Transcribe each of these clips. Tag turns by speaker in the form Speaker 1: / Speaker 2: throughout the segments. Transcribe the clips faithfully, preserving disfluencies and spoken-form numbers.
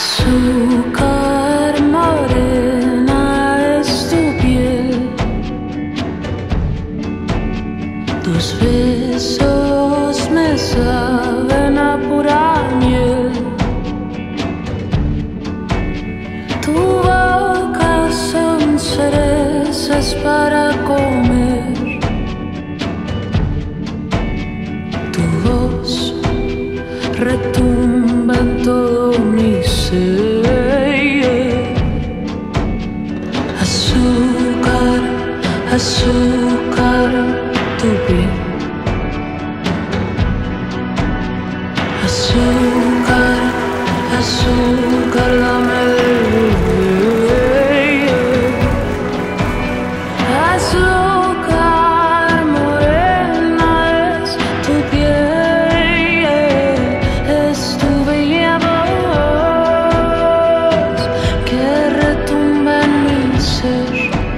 Speaker 1: Azúcar morena es tu piel, tus besos me saben a pura miel. Tu boca son cerezas para comer, tu voz retumba en todo mi ser. Azúcar, azúcar, tu piel. Azúcar, azúcar, dame beber. Azúcar morena es tu piel, es tu bella voz que retumba en mi ser.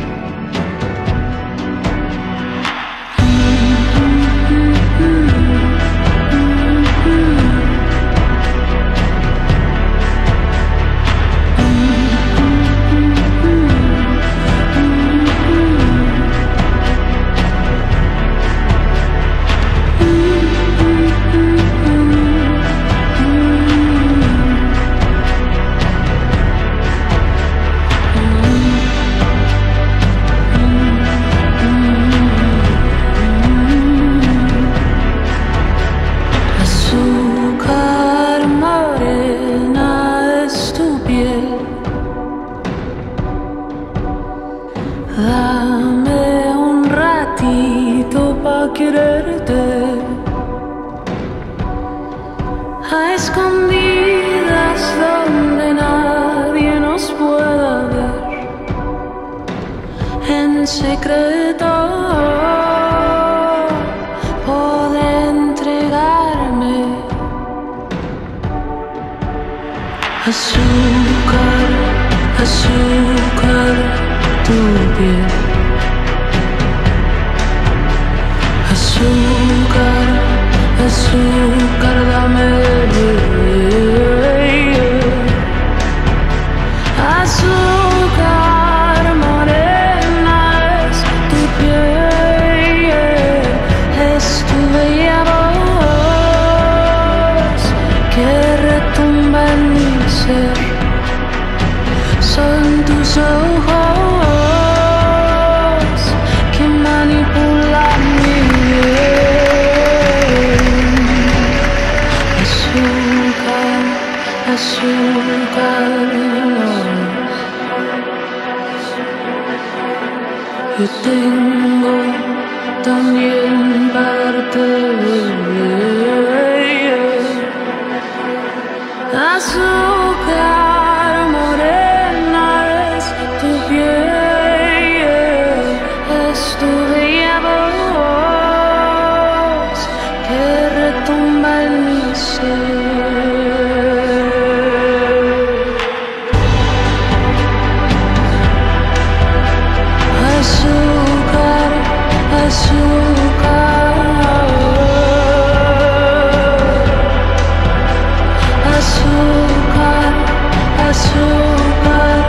Speaker 1: Azúcar morena es tu piel, dame un ratito pa' quererte, a escondidas donde nadie nos pueda ver, en secreto poder entregarme. Azúcar, azúcar, tu piel. Azúcar, azúcar, dame beber. Azúcar morena es tu piel, es tu bella voz que retumba en mi ser. Son tus ojos que manipulan mi bien. Azúcar, azúcar, yo tengo también parte de azúcar morena es tu piel, es tu bella voz que retumba en mi ser. Azúcar, azúcar, azúcar, azúcar,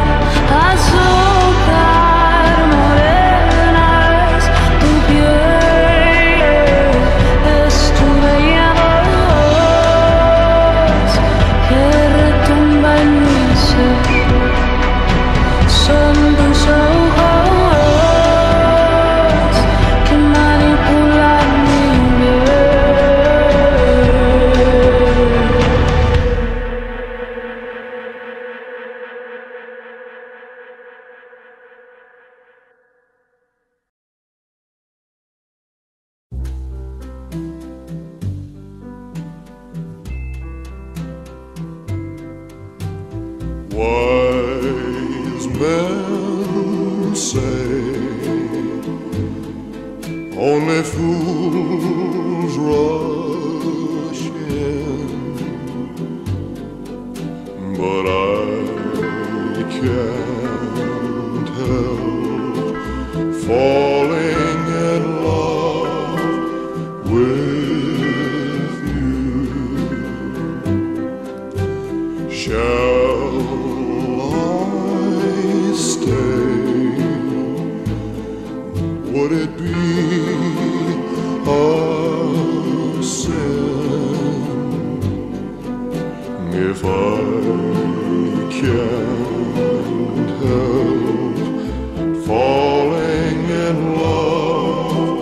Speaker 1: azúcar morena es tu piel, es tu bella voz que retumba en mi ser. Son tus ojos que manipulan mi
Speaker 2: Wise men say only fools rush in, but I can't help falling in love with you. Shall would it be a sin if I can't help falling in love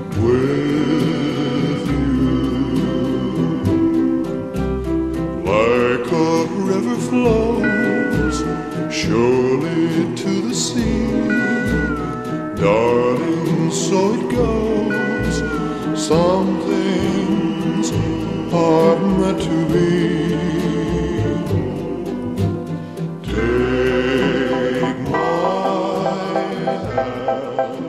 Speaker 2: with you? Like a river flows surely to the sea, darling, so it goes. Some things are meant to be. Take my hand.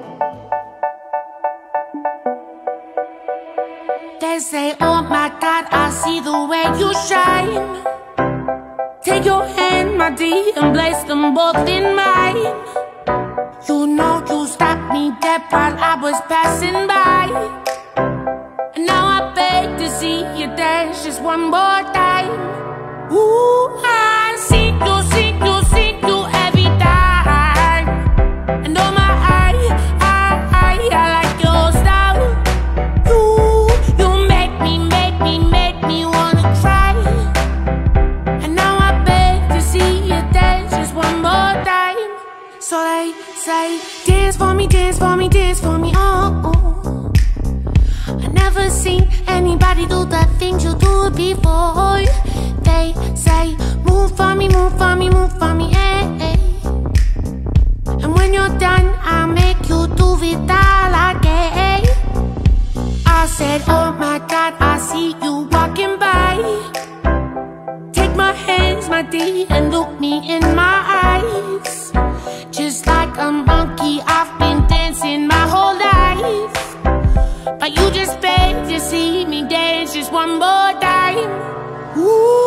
Speaker 3: They say, oh my God, I see the way you shine. Take your hand, my dear, and place them both in mine. You know you stopped me dead while I was passing by, and now I beg to see you dance just one more time. Ooh, I see you, see you, see you every time. And oh my, I, I, I, I like your style. You, you make me, make me, make me wanna cry. And now I beg to see you dance just one more time. So they say, dance for me, dance for me, dance for me, oh, oh. I never seen anybody do the things you do before. They say, move for me, move for me, move for me, eh, eh. And when you're done, I'll make you do it all again. I said, oh my God, I see you walking by. Take my hands, my dear, and look me in my eyes. Just like a monkey, I've been dancing my whole life, but you just beg to see me dance just one more time. Ooh.